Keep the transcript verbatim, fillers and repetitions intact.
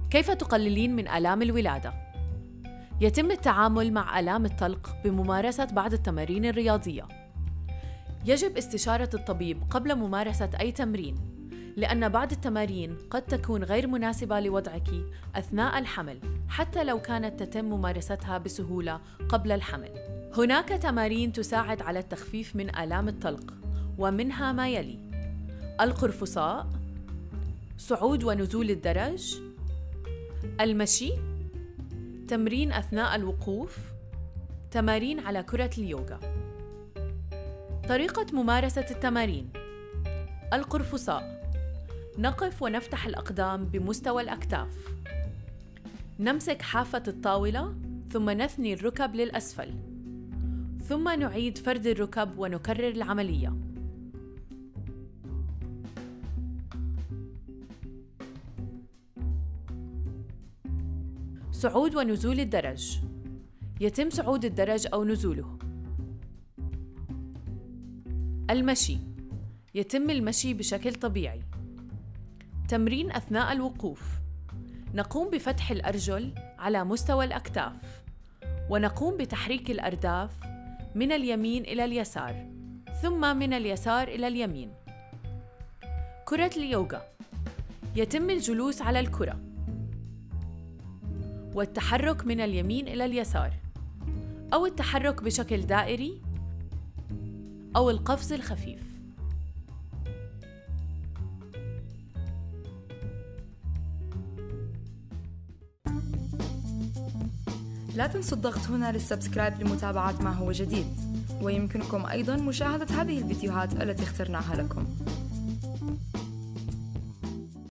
كيف تقللين من آلام الولادة؟ يتم التعامل مع آلام الطلق بممارسة بعض التمارين الرياضية. يجب استشارة الطبيب قبل ممارسة أي تمرين، لأن بعض التمارين قد تكون غير مناسبة لوضعك أثناء الحمل، حتى لو كانت تتم ممارستها بسهولة قبل الحمل. هناك تمارين تساعد على التخفيف من آلام الطلق، ومنها ما يلي: القرفصاء، صعود ونزول الدرج، المشي، تمرين أثناء الوقوف، تمارين على كرة اليوغا. طريقة ممارسة التمارين: القرفصاء، نقف ونفتح الأقدام بمستوى الأكتاف، نمسك حافة الطاولة ثم نثني الركب للأسفل، ثم نعيد فرد الركب ونكرر العملية. صعود ونزول الدرج، يتم صعود الدرج أو نزوله. المشي، يتم المشي بشكل طبيعي. تمرين أثناء الوقوف، نقوم بفتح الأرجل على مستوى الأكتاف، ونقوم بتحريك الأرداف من اليمين إلى اليسار، ثم من اليسار إلى اليمين. كرة اليوغا، يتم الجلوس على الكرة والتحرك من اليمين إلى اليسار، أو التحرك بشكل دائري، أو القفز الخفيف. لا تنسوا الضغط هنا للسبسكرايب لمتابعة ما هو جديد، ويمكنكم أيضاً مشاهدة هذه الفيديوهات التي اخترناها لكم.